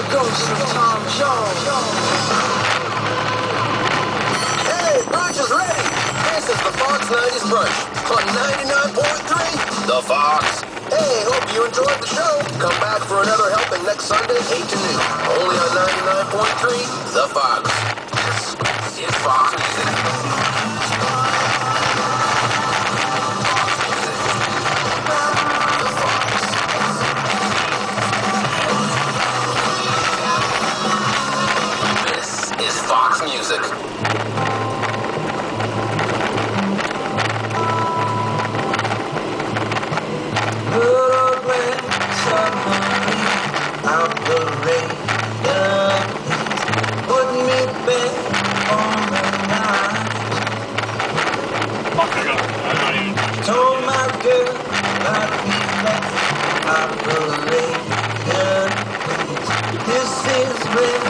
Ghost of Tom Jones. Hey, brunch is ready. This is the Fox 90s brunch on 99.3 The Fox. Hey, hope you enjoyed the show. Come back for another helping next Sunday, 8 to noon. Only on 99.3 The Fox. This is Fox Music. Is Fox Music. Out the rain, put me back on the line. Told my girl I'd be back out the rain. This is where